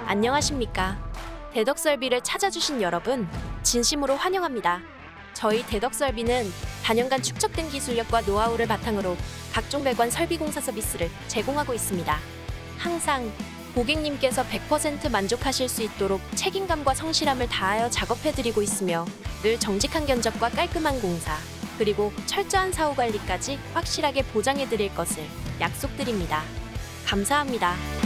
안녕하십니까. 대덕설비를 찾아주신 여러분, 진심으로 환영합니다. 저희 대덕설비는 단연간 축적된 기술력과 노하우를 바탕으로 각종 배관 설비 공사 서비스를 제공하고 있습니다. 항상 고객님께서 100% 만족하실 수 있도록 책임감과 성실함을 다하여 작업해드리고 있으며 늘 정직한 견적과 깔끔한 공사, 그리고 철저한 사후 관리까지 확실하게 보장해드릴 것을 약속드립니다. 감사합니다.